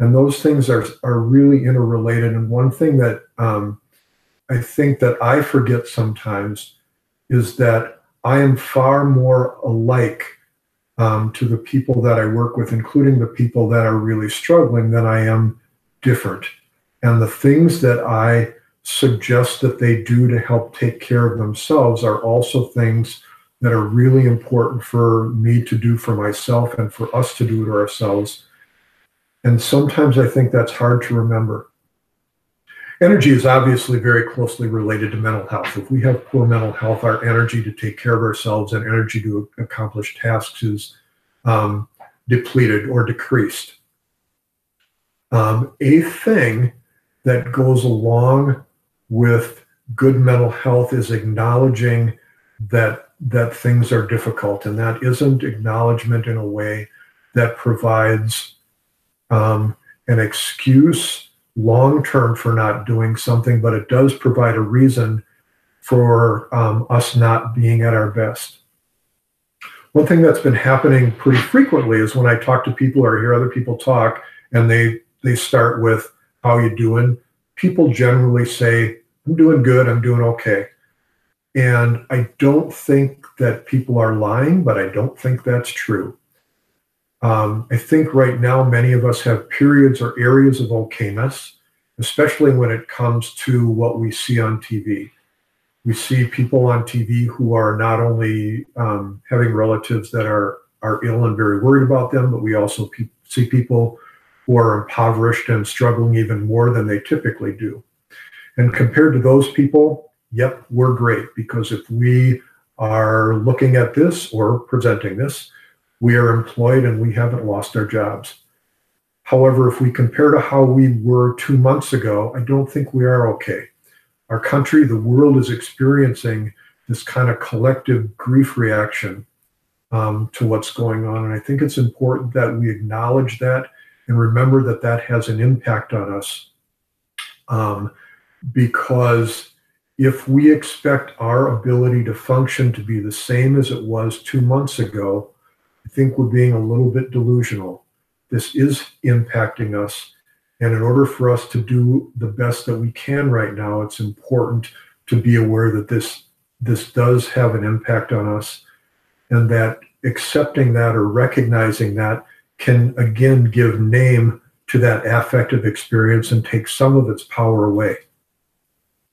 And those things are really interrelated. And one thing that I think that I forget sometimes is that I am far more alike to the people that I work with, including the people that are really struggling, than I am different. And the things that I suggest that they do to help take care of themselves are also things that are really important for me to do for myself and for us to do to ourselves. And sometimes I think that's hard to remember. Energy is obviously very closely related to mental health. If we have poor mental health, our energy to take care of ourselves and energy to accomplish tasks is depleted or decreased. A thing that goes along with good mental health is acknowledging that things are difficult, and that isn't acknowledgement in a way that provides an excuse long-term for not doing something, but it does provide a reason for us not being at our best. One thing that's been happening pretty frequently is when I talk to people or hear other people talk, and they start with, "How you doing?" People generally say, "I'm doing good, I'm doing okay." And I don't think that people are lying, but I don't think that's true. I think right now many of us have periods or areas of okayness, especially when it comes to what we see on TV. We see people on TV who are not only having relatives that are ill and very worried about them, but we also see people who are impoverished and struggling even more than they typically do. And compared to those people, yep, we're great, because if we are looking at this or presenting this, we are employed and we haven't lost our jobs. However, if we compare to how we were 2 months ago, I don't think we are okay. Our country, the world, is experiencing this kind of collective grief reaction to what's going on. And I think it's important that we acknowledge that and remember that that has an impact on us. Because if we expect our ability to function to be the same as it was 2 months ago, I think we're being a little bit delusional. This is impacting us. And in order for us to do the best that we can right now, it's important to be aware that this does have an impact on us, and that accepting that or recognizing that can again give name to that affective experience and take some of its power away.